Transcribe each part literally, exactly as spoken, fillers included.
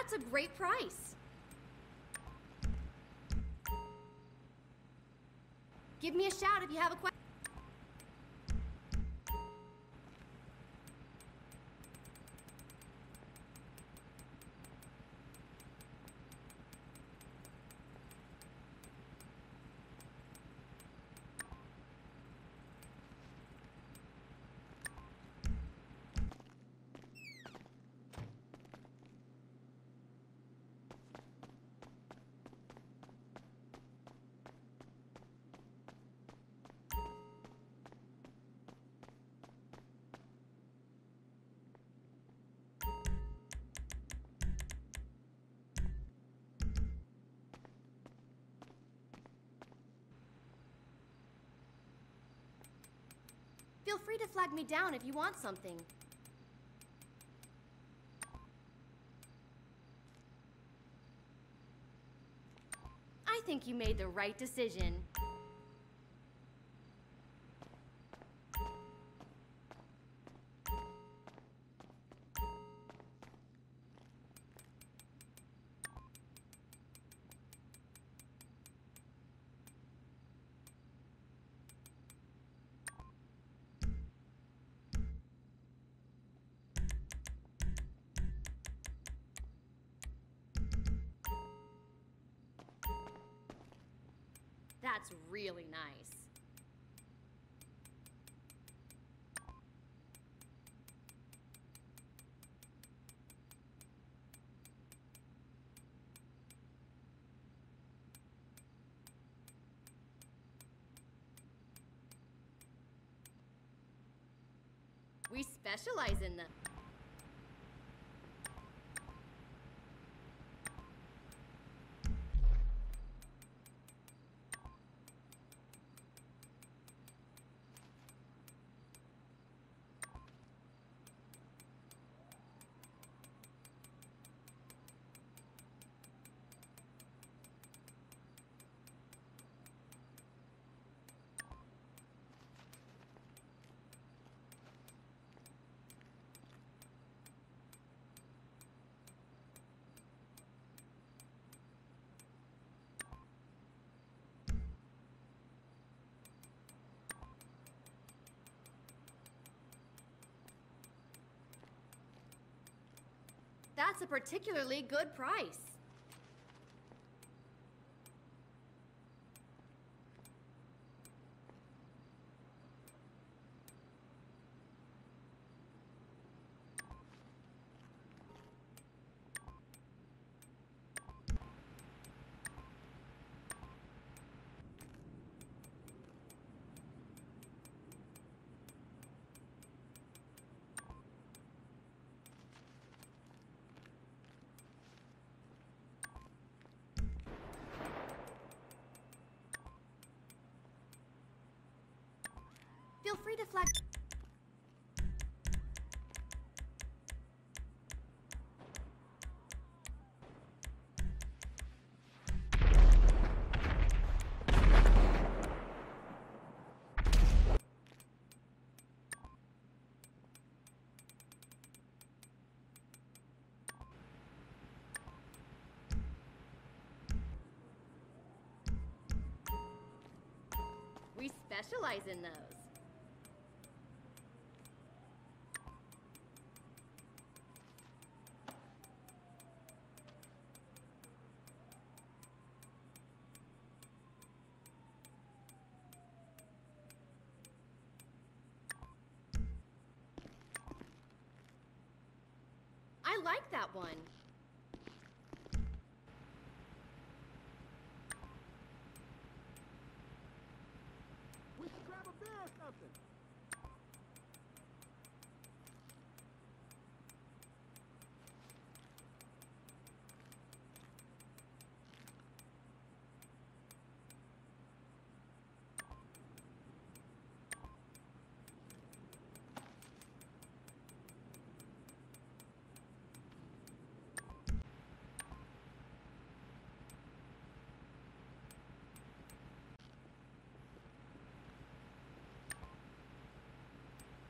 That's a great price. Give me a shout if you have a question. Feel free to flag me down if you want something. I think you made the right decision. That's really nice. We specialize in them. That's a particularly good price. Feel free to flag. We specialize in those. I like that one. We should grab a beer or something.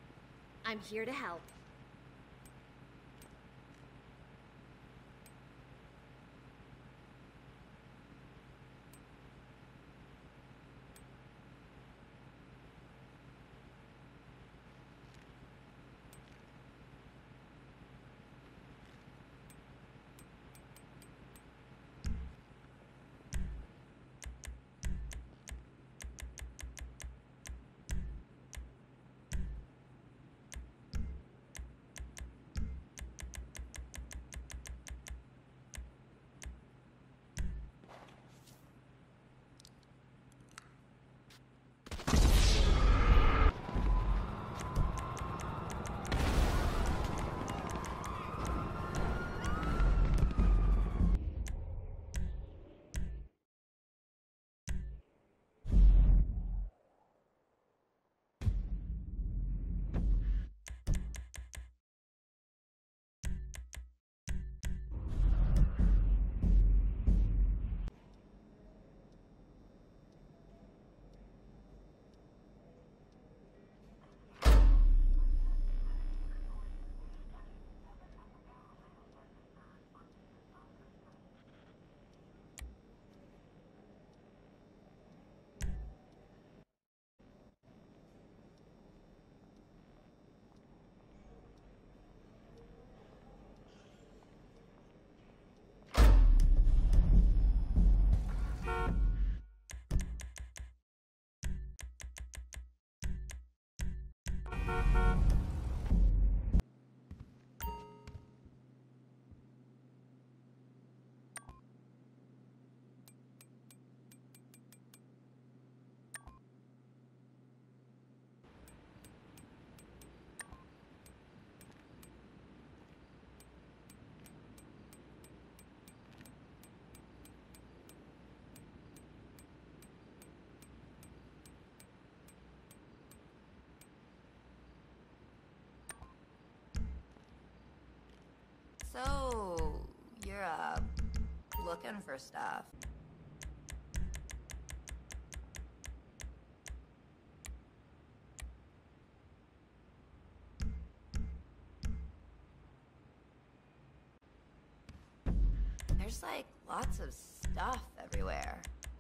I'm here to help. So, you're, uh, looking for stuff. There's, like, lots of stuff everywhere.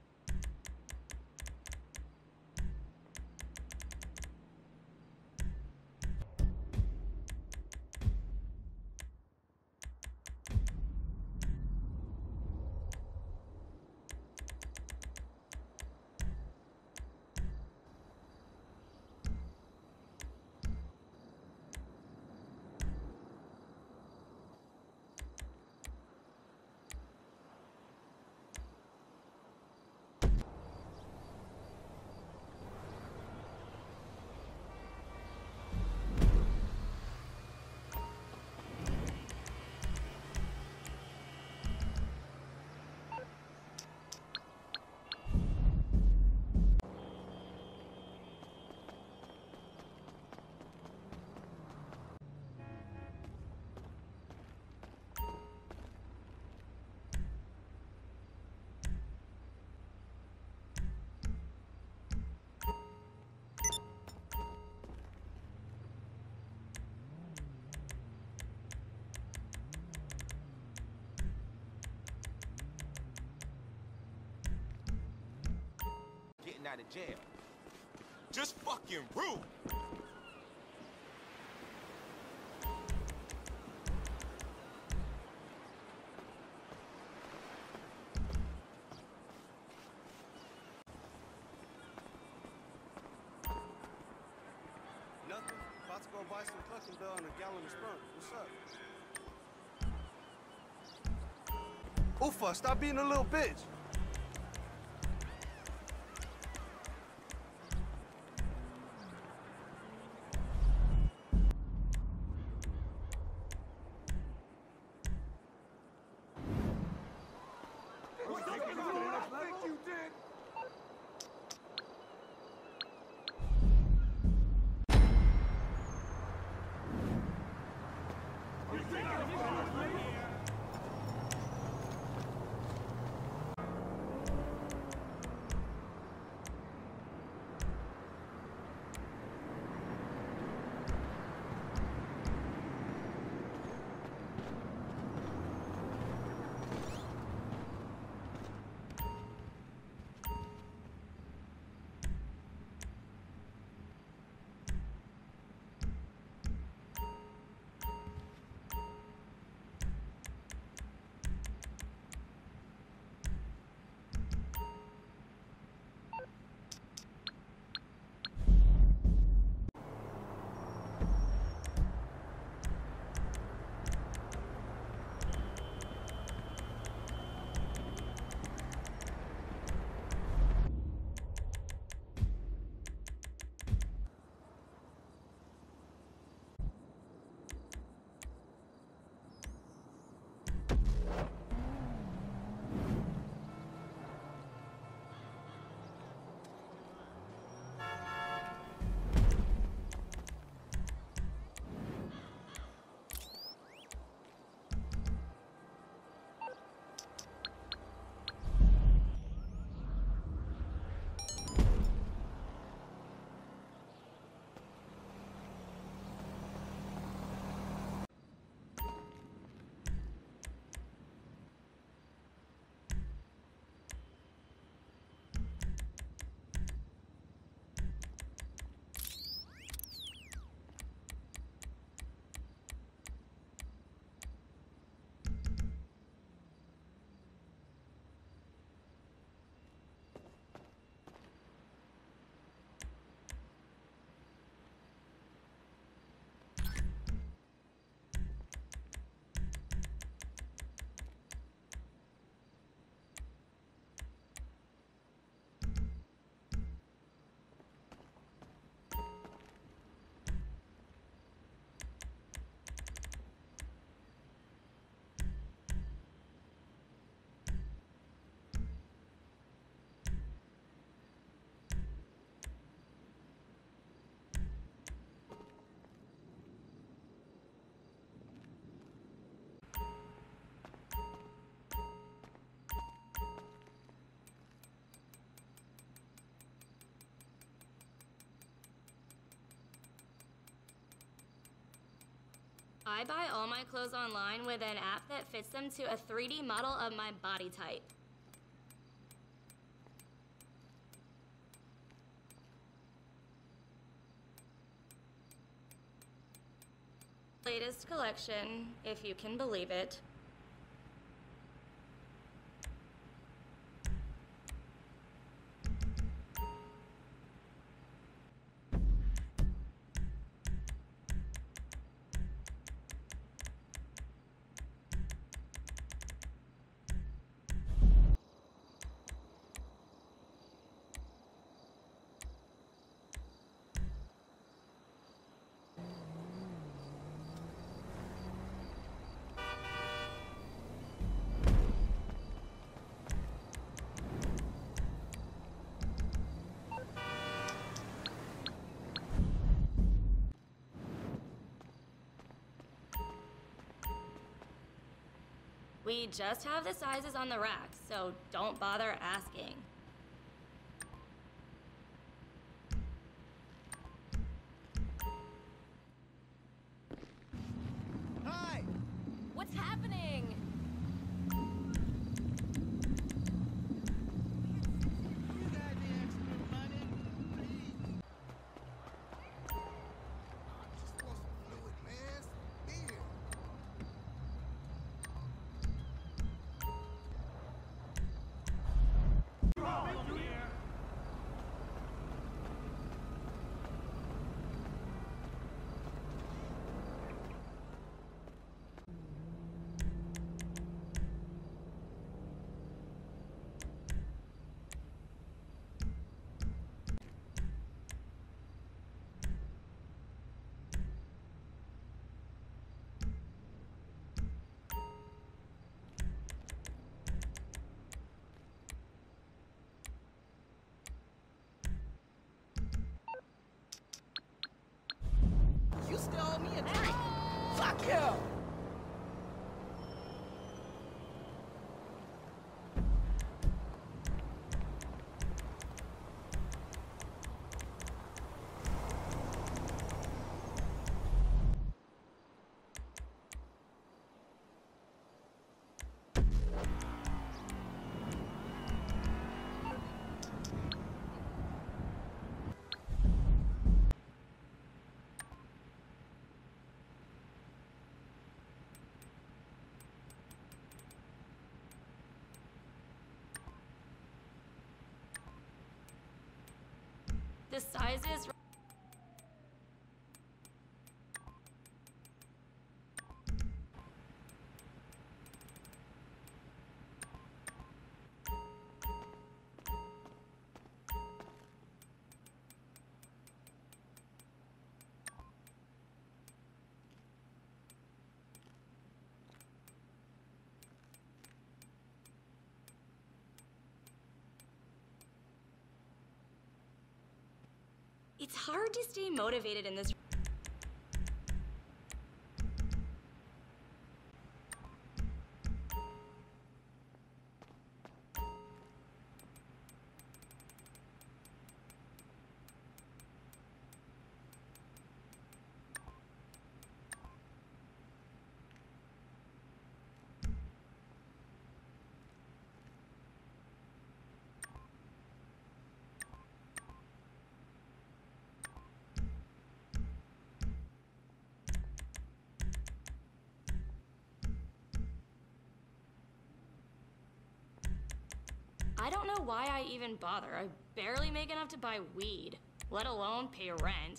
Getting out of jail. Just fucking rude. Nothing. About to go buy some clucking bell and a gallon of spunk. What's up? Oofa, stop being a little bitch. I buy all my clothes online with an app that fits them to a three D model of my body type. Latest collection, if you can believe it. We just have the sizes on the rack, so don't bother asking. Hi! What's happening? You got any extra money? Please. Just want some fluid, man. Some beer. You still owe me a drink. Fuck you! The sizes. It's hard to stay motivated in this. I don't know why I even bother. I barely make enough to buy weed, let alone pay rent.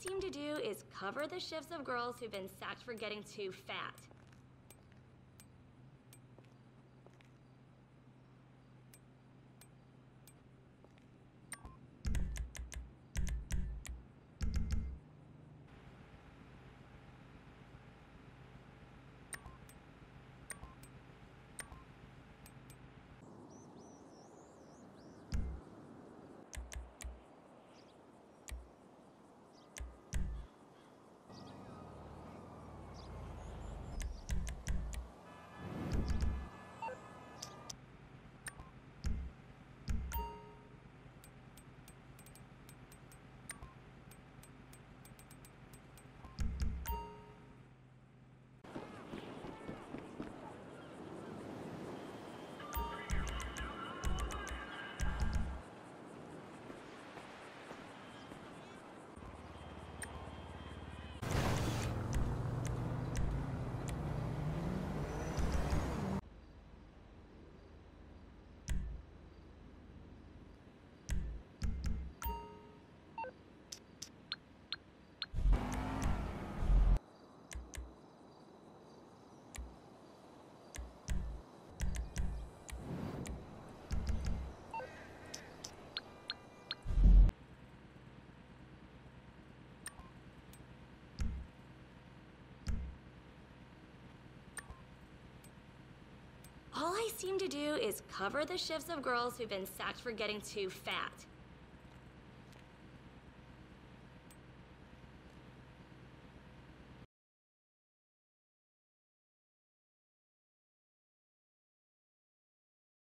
seem to do is cover the shifts of girls who've been sacked for getting too fat. All I seem to do is cover the shifts of girls who've been sacked for getting too fat.